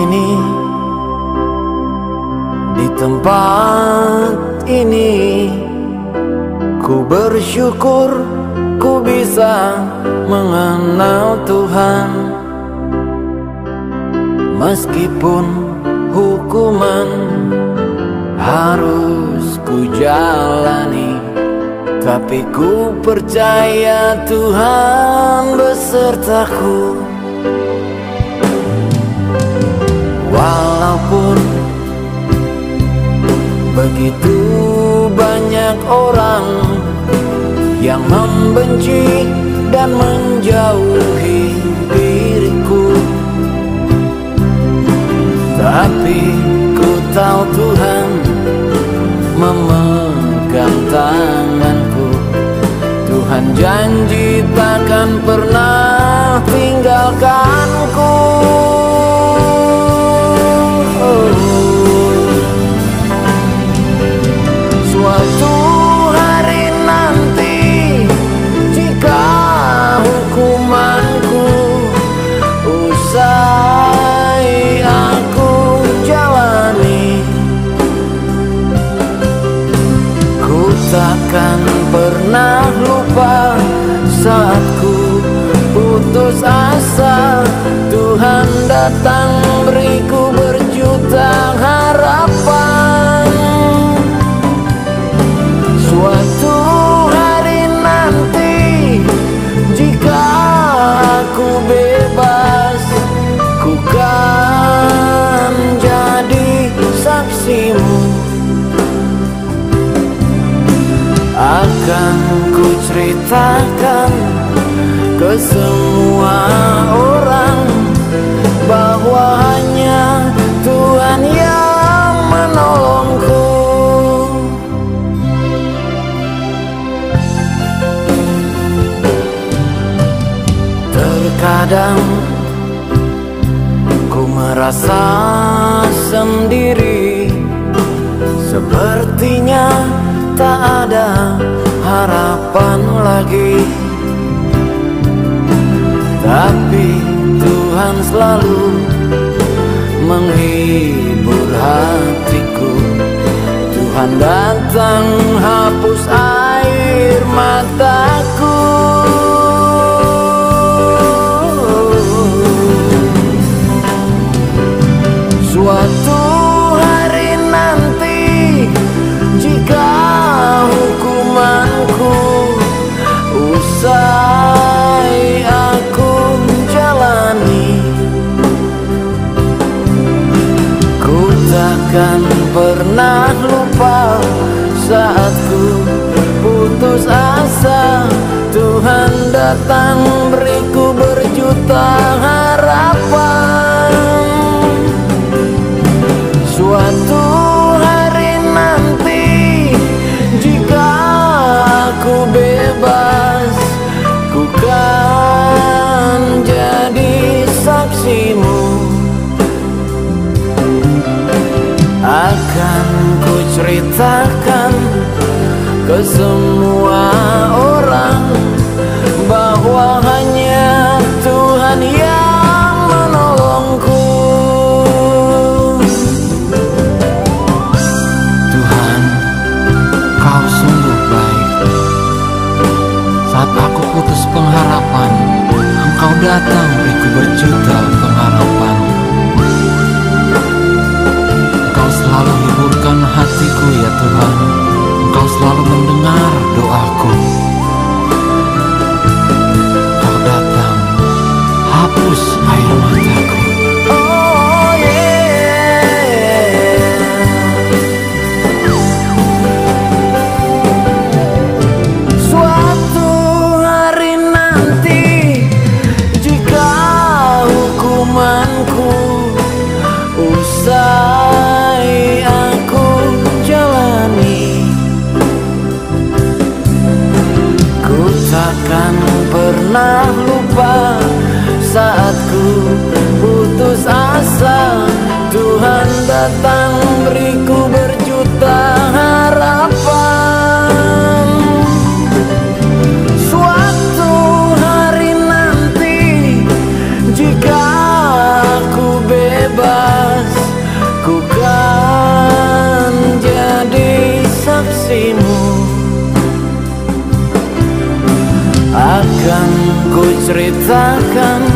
ini, di tempat ini, ku bersyukur ku bisa mengenal Tuhan. Meskipun hukuman harus ku jalani, tapi ku percaya Tuhan besertaku. Walaupun begitu banyak orang yang membenci dan menjauhi diriku, tapi ku tahu Tuhan memegang tanganku. Tuhan janji takkan pernah tinggalkanku. Suatu hari nanti, jika hukumanku usai aku jalani, ku takkan pernah lupa saat ku putus asa. Tuhan datang beriku berjuta harapan. Suatu hari nanti, jika aku bebas, ku kan jadi saksimu. Akan ku ceritakan ke semua orang bahwa hanya Tuhan yang menolongku. Terkadang ku merasa sendiri, sepertinya tak ada harapan lagi. Tapi Tuhan selalu menghibur hatiku. Tuhan datang hapus air mataku. Suatu hari nanti, jika hukumanku usai aku jalani, ku takkan pernah lupa saat ku putus asa. Tuhan datang beriku berjuta harapan. Suatu hari nanti, jika aku bebas, ku kan jadi saksimu. Akan ku ceritakan ke semua orang bahwa hanya Tuhan yang menolongku. Tuhan, Kau sungguh baik. Saat aku putus pengharapan, Engkau datang beriku berjuta pengharapan. Engkau selalu hiburkan hatiku ya Tuhan. Engkau selalu mendengar doaku. Kau datang hapus air mataku. Oh yeah. Suatu hari nanti, jika hukumanku usai aku jalani, ku takkan pernah lupa saat ku putus asa. Tuhan datang beriku berjuta harapan. Suatu hari nanti, jika aku bebas, ceritakan